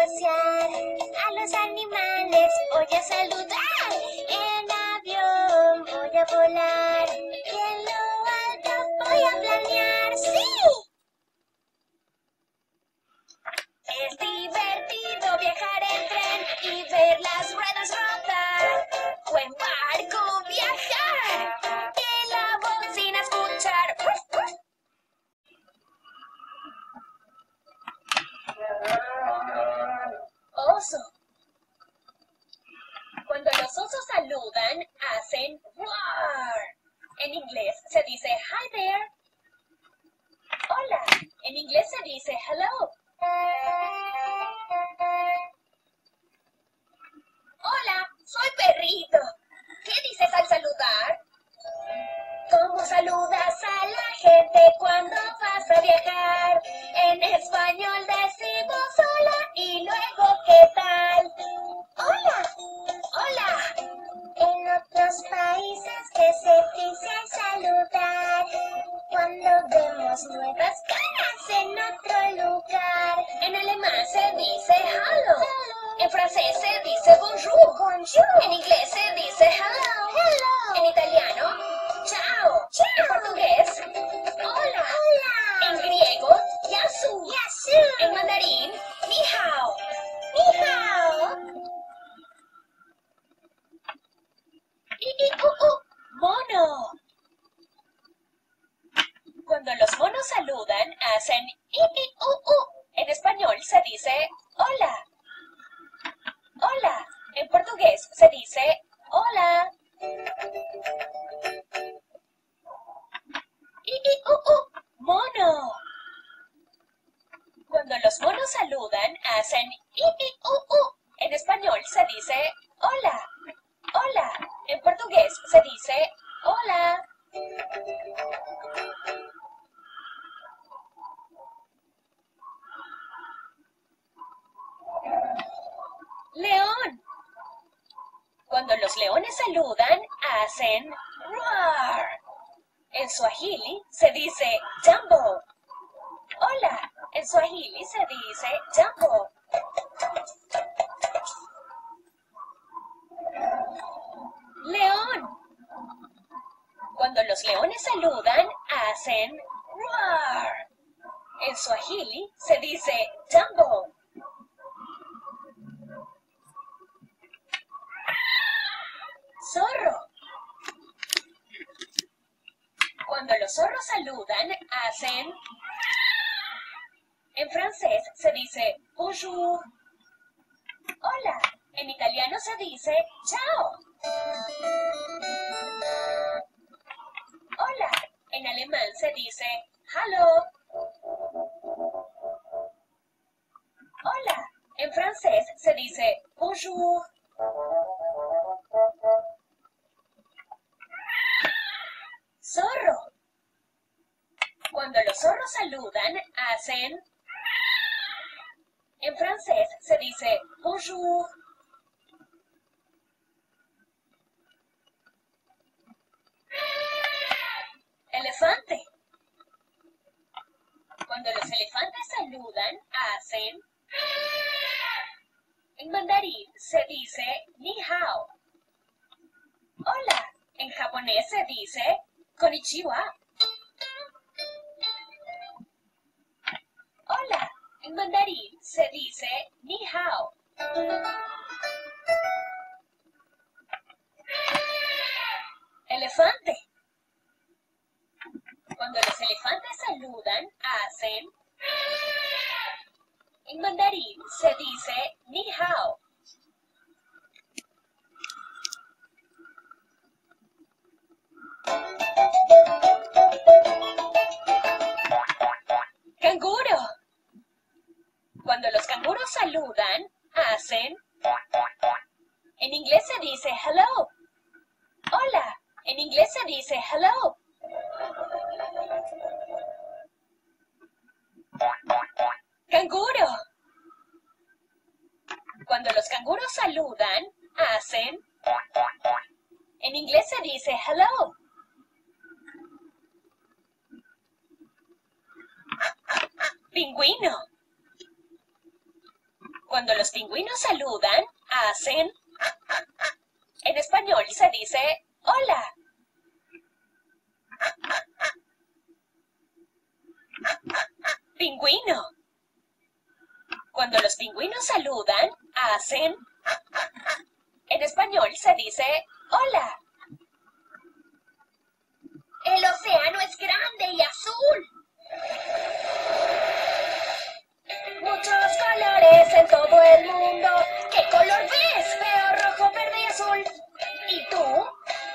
pasear a los animales, voy a saludar. En avión voy a volar y en lo alto voy a planear. ¡Sí! Es divertido viajar en tren y ver las ruedas rodar. O en barco viajar y la bocina escuchar. ¡Uf, uf! Oso. Cuando los osos saludan, hacen roar. En inglés se dice hi there. Hola. En inglés se dice hello. Hola, soy perrito. ¿Qué dices al saludar? ¿Cómo saludas a la gente cuando vas a viajar? En español decimos hola y luego ¿qué tal? Hola, hola. En otros países que se dice al saludar cuando vemos nuevas caras en otro lugar. En alemán se dice hallo. En francés se dice bonjour. Bonjour. En inglés se dice hello. Hello. En italiano, ciao. Ciao. En portugués, hola. Hola. En griego, yasu. Yasu. En mandarín, ni hao. Ni hao. Mono. Cuando los monos saludan, hacen En español se dice hola. Hola. En portugués se dice hola. Mono. Cuando los monos saludan, hacen En español se dice hola. Hola. En portugués se dice hola. León. Cuando los leones saludan, hacen roar. En suajili se dice jambo. Hola. En suajili se dice jambo. León. Cuando los leones saludan, hacen roar. En suajili se dice jambo. Zorro. Cuando los zorros saludan, hacen... En francés se dice bonjour. Hola. En italiano se dice ciao. Hola. En alemán se dice hallo. Hola. En francés se dice bonjour. Zorro. Cuando los zorros saludan, hacen... En francés se dice bonjour. Elefante. Cuando los elefantes saludan, hacen... En mandarín se dice ni hao. Hola. En japonés se dice konnichiwa. Hola. En mandarín se dice ni hao. Elefante. Cuando los elefantes saludan, hacen... En mandarín se dice ni hao. Canguro. Cuando los canguros saludan, hacen... En inglés se dice hello. Hola. En inglés se dice hello. Canguro. Cuando los canguros saludan, hacen... En inglés se dice hello. Pingüino. Cuando los pingüinos saludan, hacen... En español se dice hola. Pingüino. Cuando los pingüinos saludan, hacen... En español se dice hola. El océano es grande y azul. Muchos colores en todo el mundo. ¿Qué color ves? Veo rojo, verde y azul. ¿Y tú?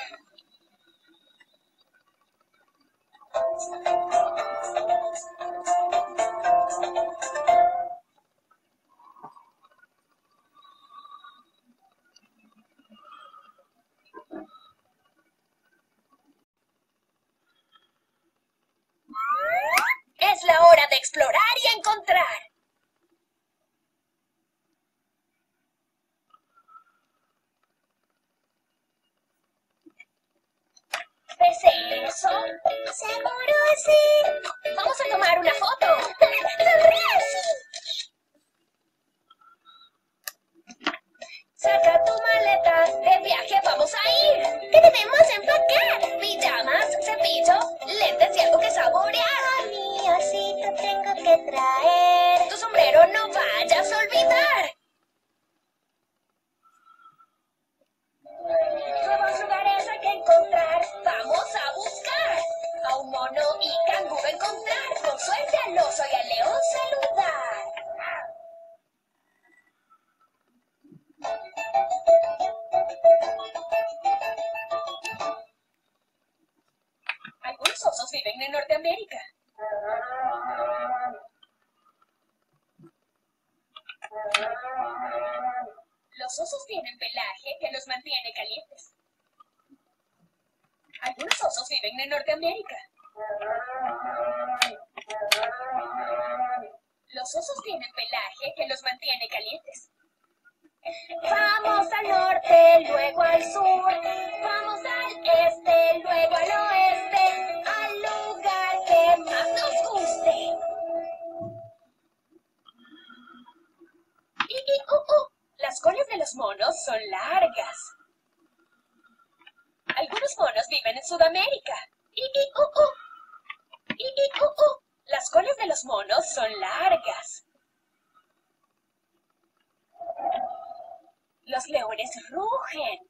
Es la hora de explorar y encontrar. ¿Ves eso? Seguro sí. Vamos a tomar una foto. ¡Sonríe! Saca tu maleta, de viaje vamos a ir. ¿Qué debemos empacar? Pijamas, cepillo, lentes y algo que saborear. A mi osito tengo que traer. Tu sombrero no vayas a olvidar. Nuevos lugares hay que encontrar. Vamos a buscar. A un mono y canguro encontrar. Con suerte al oso y al león saludar. Algunos osos viven en Norteamérica. Los osos tienen pelaje que los mantiene calientes. Algunos osos viven en Norteamérica. Los osos tienen pelaje que los mantiene calientes. Vamos al norte, luego al sur. Vamos al este, luego al oeste. Al lugar que más nos guste. Las colas de los monos son largas. Algunos monos viven en Sudamérica. Las colas de los monos son largas. Los leones rugen.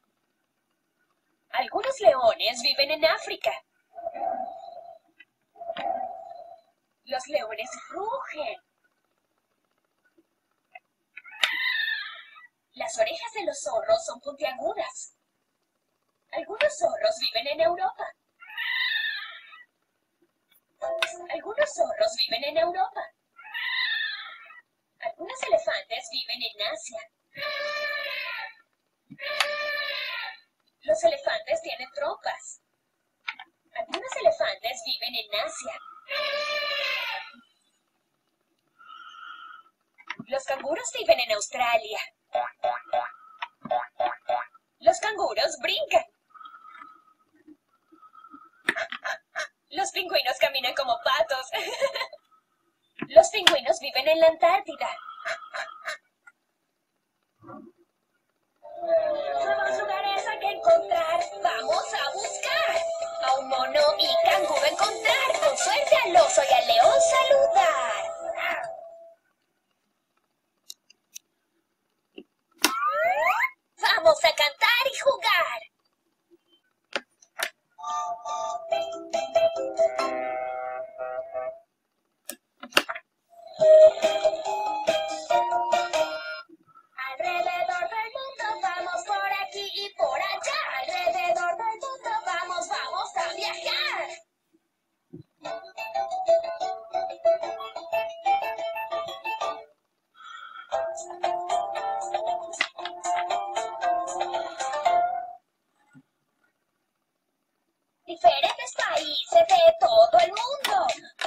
Algunos leones viven en África. Los leones rugen. Las orejas de los zorros son puntiagudas. Algunos zorros viven en Europa. Algunos zorros viven en Europa. Algunos elefantes viven en Asia. Los elefantes tienen trompas. Algunos elefantes viven en Asia. Los canguros viven en Australia. Los canguros brincan. Los pingüinos caminan como patos. Los pingüinos viven en la Antártida. Nuevos lugares hay que encontrar. Vamos a buscar. A un mono y canguro encontrar. Con suerte al oso y al león saludar. Vamos a cantar y jugar. Alrededor del mundo vamos por aquí y por allá. Alrededor del mundo vamos a viajar. Diferentes países de todo el mundo.